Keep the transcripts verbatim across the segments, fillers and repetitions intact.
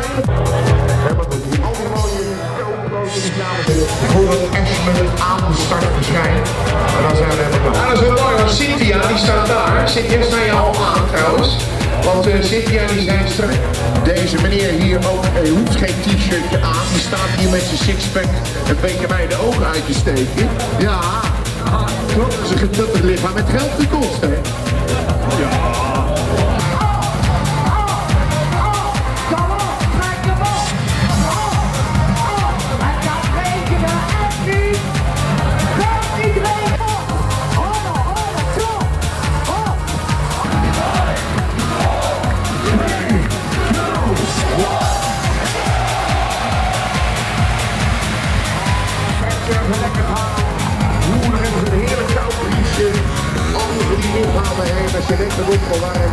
pijnlijk. Helemaal goed. Al die mooie GoPro's die namen ik hoor dat Ashman aan de start verschijnt. En dan zijn we helemaal klaar. Nou, dat is wel mooi, want Cynthia die staat daar. Cynthia sta je al aan trouwens. Want uh, Cynthia die zijn straks. Deze meneer hier ook, hij hoeft geen t-shirtje aan. Die staat hier met zijn sixpack een beetje mij de ogen uit te steken. Ja, klopt. Dat is een getuttig lichaam met geld gekost, hè? Ja. Oeh, er is een heerlijk koud briesje. Andere die inhalen heen als je denkt dat het wel waar.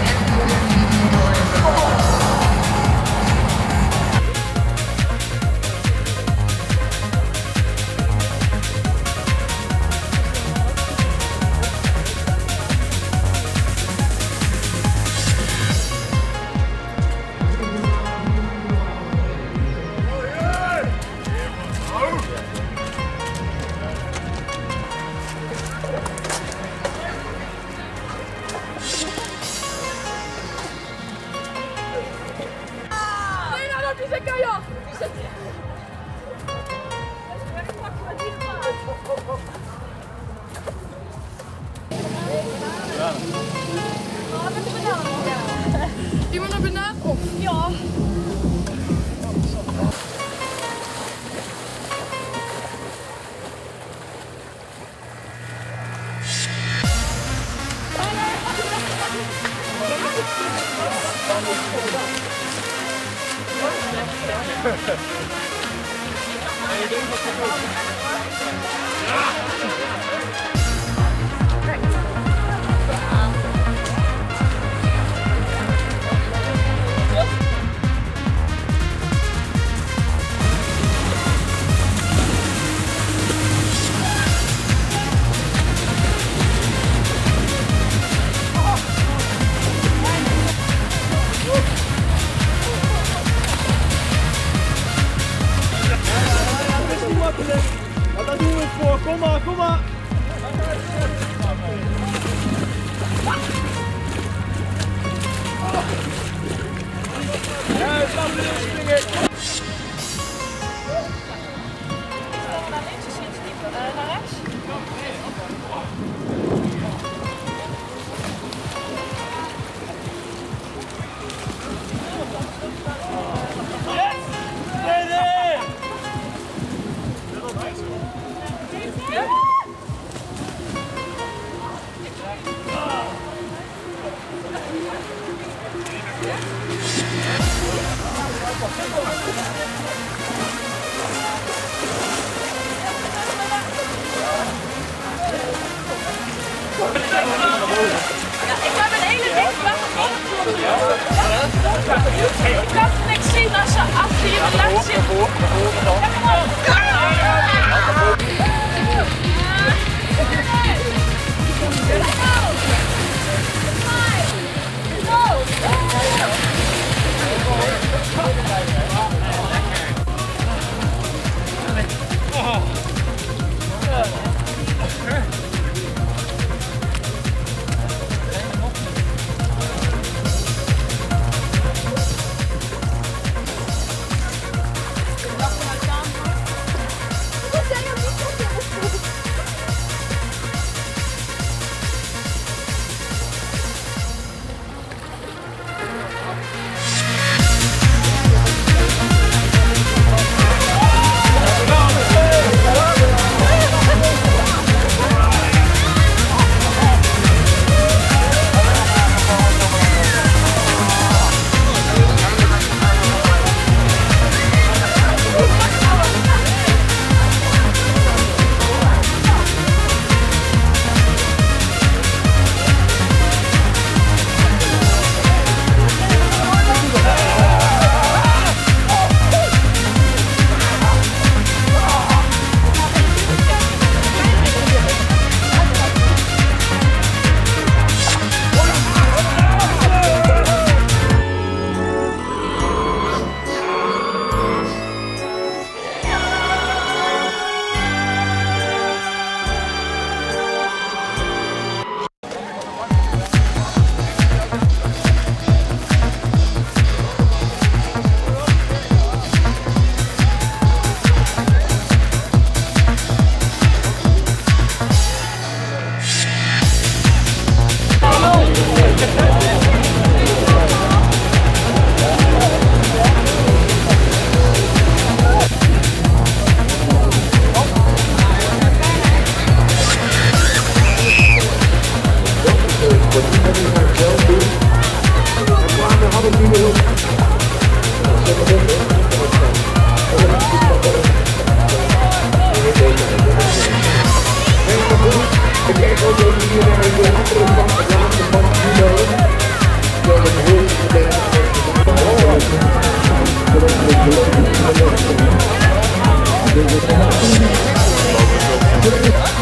Die zit kayak! Die zit... Iemand naar beneden? Of? Ja. Maar daar doen we het voor. Kom maar, kom maar. Ja, laten we even springen. Naar links is iets dieper. Naar rechts? Ja, ik heb een hele dikke wacht. Ik kan het niks zien als ze achter je lach zitten. Ik kijk ook even hier naar de andere kant, het laatste van judo. Dat is heel veel.